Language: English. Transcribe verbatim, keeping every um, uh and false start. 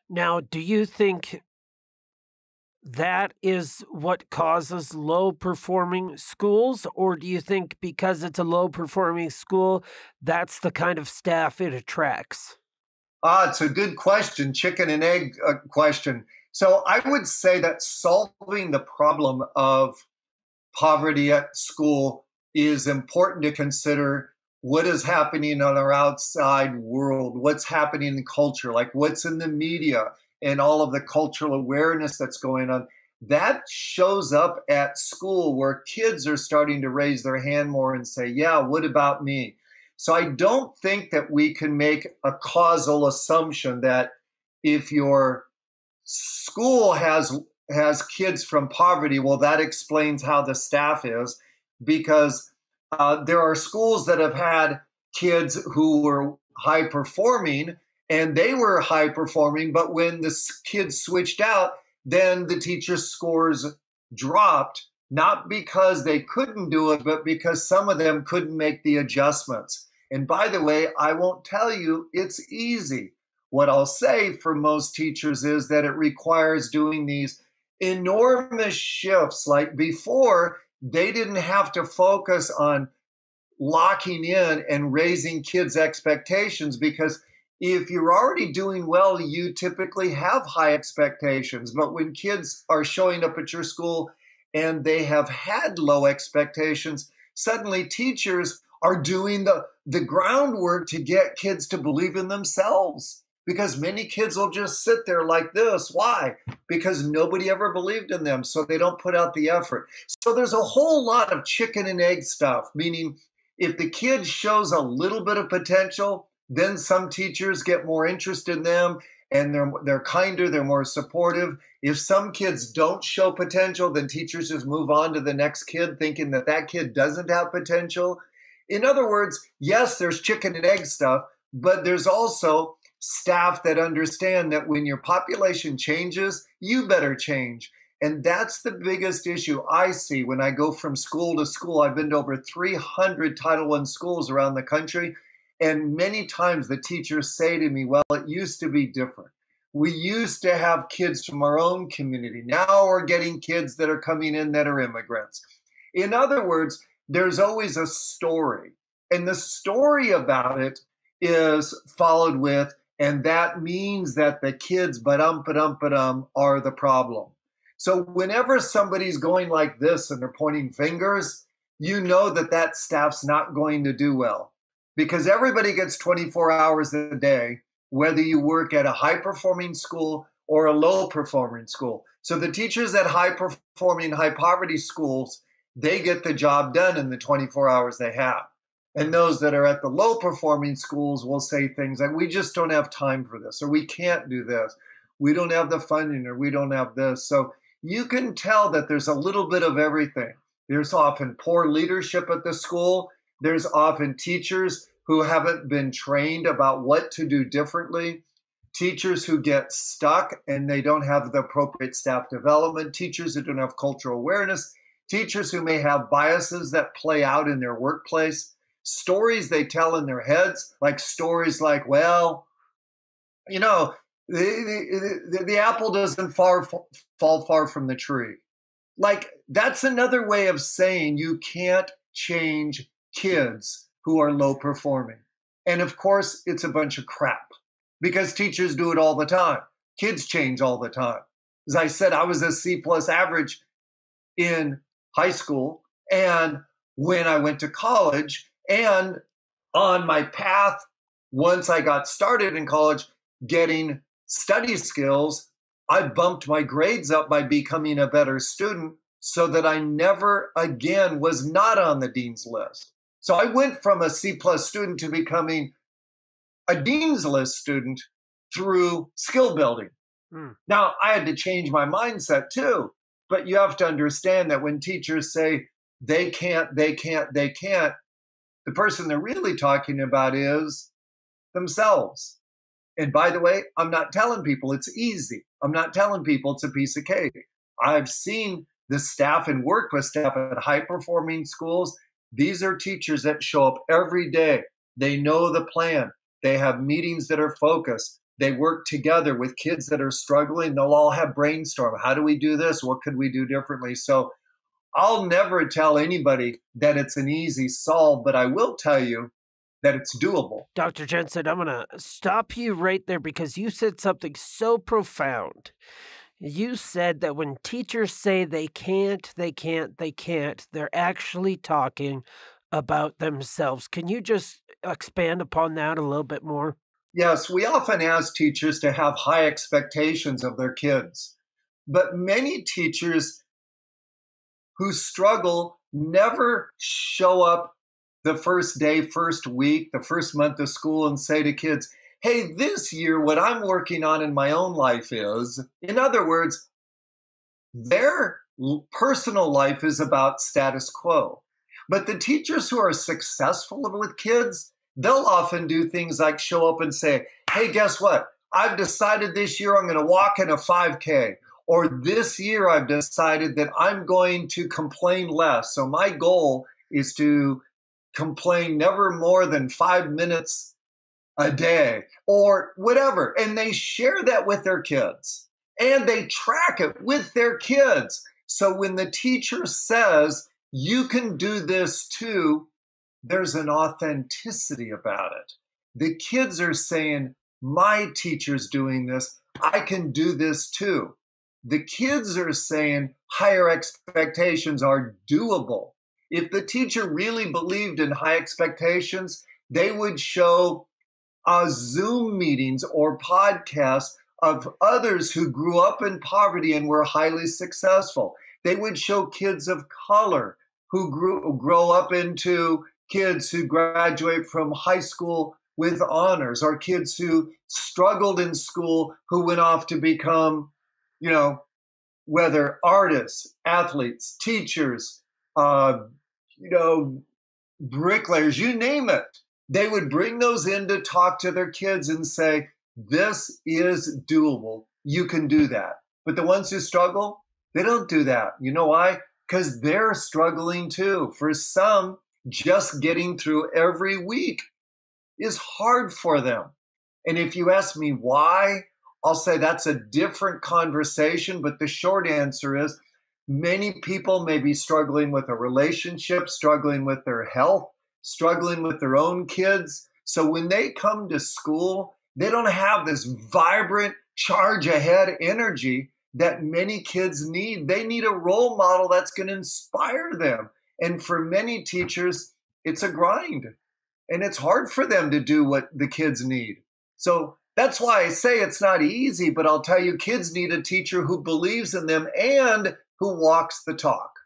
Now, do you think that is what causes low performing schools? Or do you think because it's a low performing school, that's the kind of staff it attracts? Ah, it's a good question, chicken and egg uh, question. So I would say that solving the problem of poverty at school is important to consider what is happening on our outside world, what's happening in culture, like what's in the media and all of the cultural awareness that's going on. That shows up at school where kids are starting to raise their hand more and say, yeah, what about me? So I don't think that we can make a causal assumption that if your school has has kids from poverty, well, that explains how the staff is, because uh, there are schools that have had kids who were high performing and they were high performing, but when the s- kids switched out, then the teachers' scores dropped, not because they couldn't do it, but because some of them couldn't make the adjustments. And by the way, I won't tell you it's easy. What I'll say for most teachers is that it requires doing these enormous shifts. Like before, they didn't have to focus on locking in and raising kids' expectations, because if you're already doing well, you typically have high expectations. But when kids are showing up at your school and they have had low expectations, suddenly teachers are doing the, the groundwork to get kids to believe in themselves. Because many kids will just sit there like this. Why? Because nobody ever believed in them, so they don't put out the effort. So there's a whole lot of chicken and egg stuff, meaning if the kid shows a little bit of potential, then some teachers get more interested in them and they're they're kinder, they're more supportive. If some kids don't show potential, then teachers just move on to the next kid thinking that that kid doesn't have potential. In other words, yes, there's chicken and egg stuff, but there's also staff that understand that when your population changes, you better change. And that's the biggest issue I see when I go from school to school. I've been to over three hundred Title One schools around the country. And many times the teachers say to me, well, it used to be different. We used to have kids from our own community. Now we're getting kids that are coming in that are immigrants. In other words, there's always a story. And the story about it is followed with, and that means that the kids, ba-dum, ba-dum, ba-dum, are the problem. So whenever somebody's going like this and they're pointing fingers, you know that that staff's not going to do well, because everybody gets twenty-four hours a day, whether you work at a high performing school or a low performing school. So the teachers at high performing, high poverty schools, they get the job done in the twenty-four hours they have. And those that are at the low performing schools will say things like, we just don't have time for this, or we can't do this. We don't have the funding, or we don't have this. So you can tell that there's a little bit of everything. There's often poor leadership at the school. There's often teachers who haven't been trained about what to do differently. Teachers who get stuck and they don't have the appropriate staff development. Teachers who don't have cultural awareness. Teachers who may have biases that play out in their workplace. Stories they tell in their heads, like stories like, well, you know, the, the, the, the apple doesn't far, fall far from the tree. Like, that's another way of saying you can't change kids who are low performing. And of course, it's a bunch of crap, because teachers do it all the time. Kids change all the time. As I said, I was a C plus average in high school, and when I went to college, and on my path, once I got started in college, getting study skills, I bumped my grades up by becoming a better student, so that I never again was not on the dean's list. So I went from a C plus student to becoming a dean's list student through skill building. Hmm. Now, I had to change my mindset too, but you have to understand that when teachers say they can't, they can't, they can't, the person they're really talking about is themselves. And by the way, I'm not telling people it's easy. I'm not telling people it's a piece of cake. I've seen the staff and work with staff at high performing schools. These are teachers that show up every day. They know the plan. They have meetings that are focused. they work together with kids that are struggling. They'll all have brainstorm. How do we do this? What could we do differently? So I'll never tell anybody that it's an easy solve, but I will tell you that it's doable. Doctor Jensen, I'm going to stop you right there because you said something so profound. You said that when teachers say they can't, they can't, they can't, they're actually talking about themselves. Can you just expand upon that a little bit more? Yes, we often ask teachers to have high expectations of their kids, but many teachers who struggle never show up the first day, first week, the first month of school and say to kids, hey, this year, what I'm working on in my own life is, in other words, their personal life is about status quo. But the teachers who are successful with kids, they'll often do things like show up and say, hey, guess what? I've decided this year I'm going to walk in a five K. Or this year I've decided that I'm going to complain less. So my goal is to complain never more than five minutes a day or whatever. And they share that with their kids and they track it with their kids. So when the teacher says, you can do this too, there's an authenticity about it. The kids are saying, my teacher's doing this, I can do this too. The kids are saying higher expectations are doable. If the teacher really believed in high expectations, they would show uh, Zoom meetings or podcasts of others who grew up in poverty and were highly successful. They would show kids of color who grew grow up into kids who graduate from high school with honors, or kids who struggled in school who went off to become, you know, whether artists, athletes, teachers, uh, you know, bricklayers, you name it. They would bring those in to talk to their kids and say, this is doable. You can do that. But the ones who struggle, they don't do that. You know why? Because they're struggling too. For some, just getting through every week is hard for them. And if you ask me why, I'll say that's a different conversation. But the short answer is many people may be struggling with a relationship, struggling with their health, struggling with their own kids. So when they come to school, they don't have this vibrant, charge ahead energy that many kids need. They need a role model that's going to inspire them. And for many teachers, it's a grind. And it's hard for them to do what the kids need. So that's why I say it's not easy, but I'll tell you, kids need a teacher who believes in them and who walks the talk.